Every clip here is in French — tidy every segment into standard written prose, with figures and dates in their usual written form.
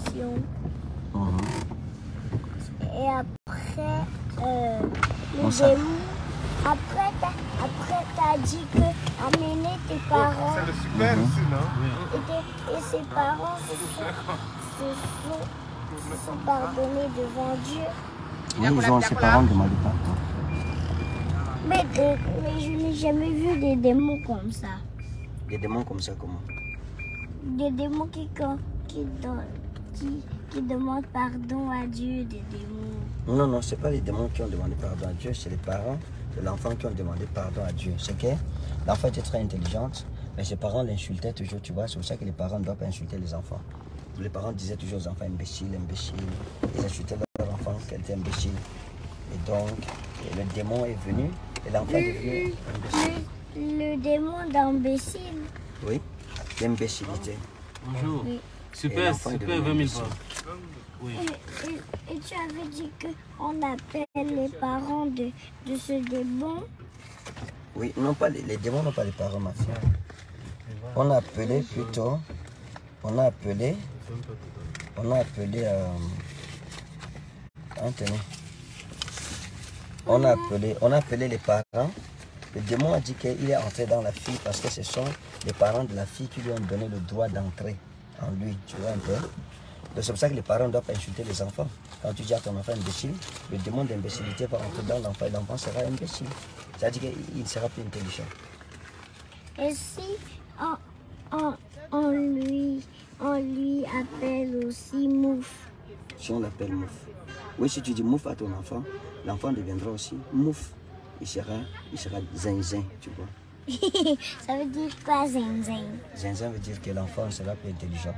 démolition. Et après, le démon. Après, t'as dit que amener tes parents. C'est le super aussi, non? Et ses parents se sont pardonnés devant Dieu. Oui, ils ont ses parents demandé pardon. Mais je n'ai jamais vu des démons comme ça. Des démons comme ça, comment? Des démons qui demandent pardon à Dieu, des démons. Non, non, ce n'est pas les démons qui ont demandé pardon à Dieu, c'est les parents de l'enfant qui ont demandé pardon à Dieu. C'est que l'enfant était très intelligente, mais ses parents l'insultaient toujours, tu vois. C'est pour ça que les parents ne doivent pas insulter les enfants. Les parents disaient toujours aux enfants imbéciles, imbéciles. Ils insultaient leur enfant qu'elle était imbécile. Et donc, le démon est venu et l'enfant est devenu imbécile. Le démon d'imbécile. Oui, l'imbécilité. Bonjour. Oui. Super 20 000 francs. Oui. Et tu avais dit qu'on appelle les parents de ce démon. Oui, non pas les démons n'ont pas les parents, ma fille. On a appelé plutôt, on a appelé les parents. Le démon a dit qu'il est entré dans la fille parce que ce sont les parents de la fille qui lui ont donné le droit d'entrer en lui, tu vois un peu. Donc c'est pour ça que les parents ne doivent pas insulter les enfants. Quand tu dis à ton enfant imbécile, le démon d'imbécilité va entrer dans l'enfant et l'enfant sera imbécile. C'est-à-dire qu'il sera plus intelligent. Et si on lui appelle aussi mouf? Si on l'appelle mouf. Oui, si tu dis mouf à ton enfant, l'enfant deviendra aussi mouf. Il sera zinzin, tu vois. Ça veut dire quoi, zinzin? Zinzin veut dire que l'enfant sera plus intelligent.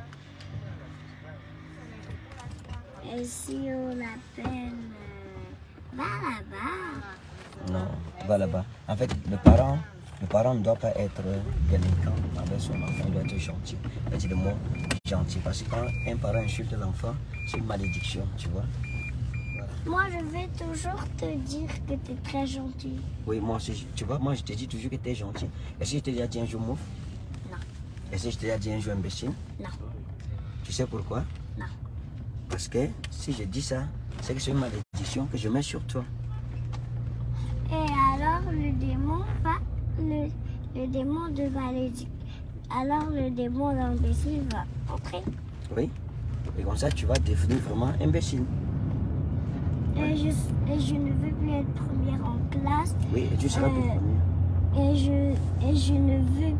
Et si on l'appelle va là-bas? Non, va là-bas. En fait, le parent ne doit pas être délinquant avec son enfant, il doit être gentil. C'est le mot gentil, parce que quand un parent insulte l'enfant, c'est une malédiction, tu vois. Voilà. Moi, je vais toujours te dire que tu es très gentil. Oui, moi aussi, tu vois, moi je te dis toujours que tu es gentil. Est-ce que je t'ai déjà dit un jour mouf? Non. Est-ce que je t'ai déjà dit un jour imbécile? Non. Tu sais pourquoi? Non. Parce que si je dis ça, c'est que c'est une malédiction que je mets sur toi. Et alors le démon le démon de malédiction. Alors le démon d'imbécile va entrer. Oui. Et comme ça, tu vas devenir vraiment imbécile. Et je ne veux plus être première en classe. Oui, et tu seras plus première. Et je ne veux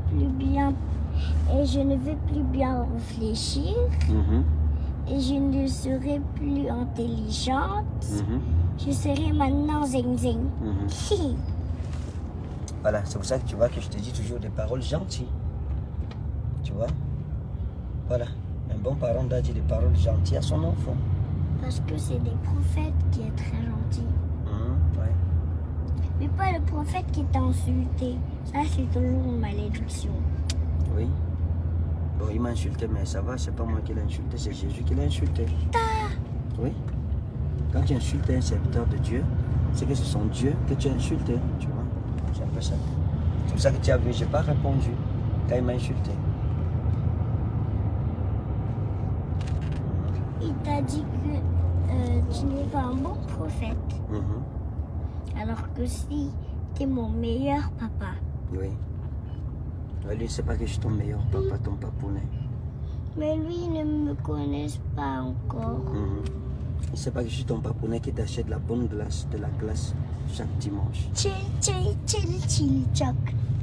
plus bien réfléchir. Et je ne serai plus intelligente. Je serai maintenant zing-zing. Voilà, c'est pour ça que tu vois que je te dis toujours des paroles gentilles. Tu vois? Voilà. Un bon parent doit dire des paroles gentilles à son enfant. Parce que c'est des prophètes qui est très gentil. Ouais. Mais pas le prophète qui t'a insulté. Ça, c'est toujours une malédiction. Oui. Bon, il m'a insulté, mais ça va, c'est pas moi qui l'ai insulté, c'est Jésus qui l'a insulté. Oui. Quand tu insultes un serviteur de Dieu, c'est que c'est son Dieu que tu as insulté, tu vois. C'est un peu ça. C'est pour ça que tu as vu, je n'ai pas répondu quand il m'a insulté. Il t'a dit que tu n'es pas un bon prophète. Alors que si tu es mon meilleur papa. Oui. Lui, il ne sait pas que je suis ton meilleur papa, ton papounet. Mais lui, il ne me connaît pas encore. Il ne sait pas que je suis ton papounet qui t'achète la bonne glace de la classe chaque dimanche. Chili choc.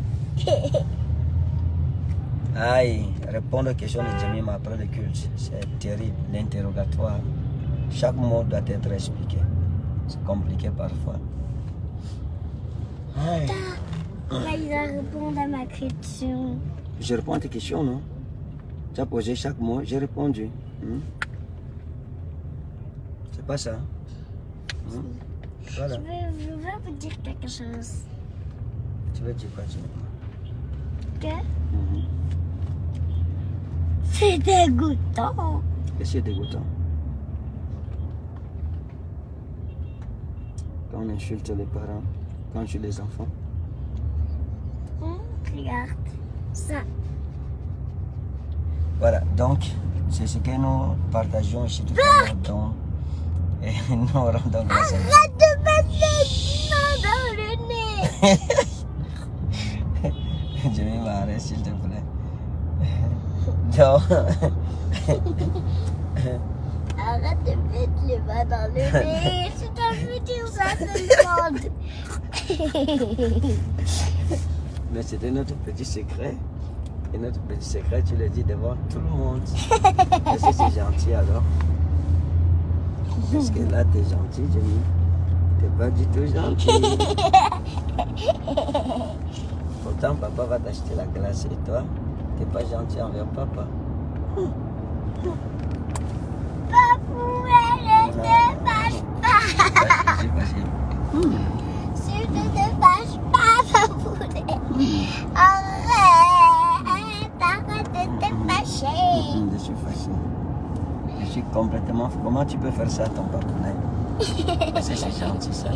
Aïe, répondre aux questions de Jamie après le culte, c'est terrible, l'interrogatoire. Chaque mot doit être expliqué. C'est compliqué parfois. Aïe. Là, il va répondre à ma question. Je réponds à tes questions, non? Tu as posé chaque mot, j'ai répondu. C'est pas ça. Voilà. Je veux vous dire quelque chose. Tu veux dire quoi, Jamie? Que c'est dégoûtant. Qu'est-ce qui est dégoûtant? Quand on insulte les parents, quand on tue les enfants. Regarde ça. Voilà, donc, C'est ce que nous partageons ici tout à l'heure dans... Et nous rendons grâce à Dieu. Arrête de mettre les mains dans le nez. Je vais m'arrêter s'il te plaît. Donc... Arrête de mettre les mains dans le nez. Si t'as vu dire ça, c'est le monde. Mais c'était notre petit secret. Et notre petit secret, tu le dis devant tout le monde. Est-ce que c'est gentil alors? Est-ce que là, t'es gentil, Jenny? T'es pas du tout gentil. Pourtant, papa va t'acheter la glace et toi, t'es pas gentil envers papa. Papou, elle ne te fâche pas. Vas-y. S'il ne te fâche pas, papou. Arrête de te fâcher. Je suis fâché. Je suis complètement... Comment tu peux faire ça à ton papounet? C'est gentil ça.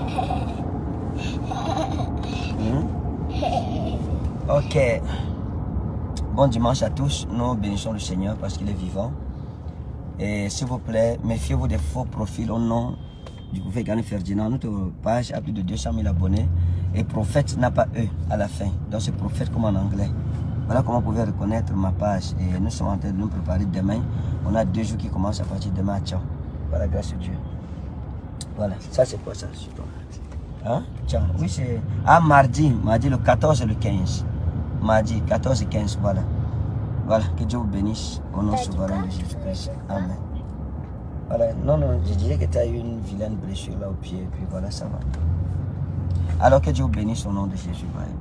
Ok. Bon dimanche à tous. Nous bénissons le Seigneur parce qu'il est vivant. Et s'il vous plaît, méfiez-vous des faux profils au nom du prophète Gani Ferdinand. Notre page a plus de 200 000 abonnés. Et prophète n'a pas E à la fin. Donc c'est prophète comme en anglais. Voilà comment vous pouvez reconnaître ma page. Et nous sommes en train de nous préparer demain. On a 2 jours qui commencent à partir de demain. Ciao. Voilà, grâce à Dieu. Voilà, ça c'est quoi ça? Hein? Ciao. Oui, c'est... Ah, mardi le 14 et le 15. Mardi 14 et 15, voilà. Voilà, que Dieu vous bénisse au nom souverain de Jésus-Christ. Amen. Voilà, non, je disais que tu as eu une vilaine blessure là au pied, et puis voilà, ça va. Alors que Dieu vous bénisse au nom de Jésus. Bye.